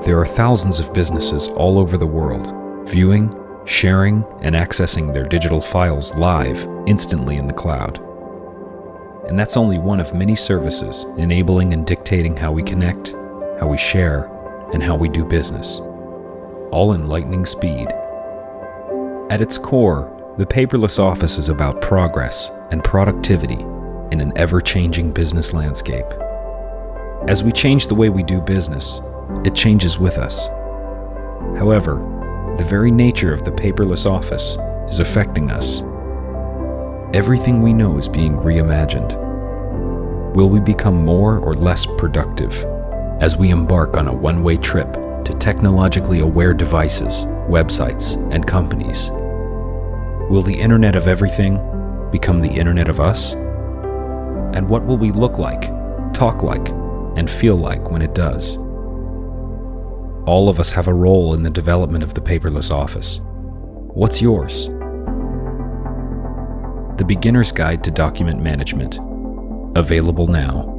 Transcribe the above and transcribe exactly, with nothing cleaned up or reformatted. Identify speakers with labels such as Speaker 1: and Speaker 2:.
Speaker 1: There are thousands of businesses all over the world, viewing, sharing, and accessing their digital files live, instantly in the cloud. And that's only one of many services enabling and dictating how we connect, how we share, and how we do business, all in lightning speed. At its core, the paperless office is about progress and productivity in an ever-changing business landscape. As we change the way we do business, it changes with us. However, the very nature of the paperless office is affecting us. Everything we know is being reimagined. Will we become more or less productive as we embark on a one-way trip to technologically aware devices, websites, and companies? Will the Internet of Everything become the Internet of Us? And what will we look like, talk like, and feel like when it does? All of us have a role in the development of the paperless office. What's yours? The Beginner's Guide to Document Management. Available now.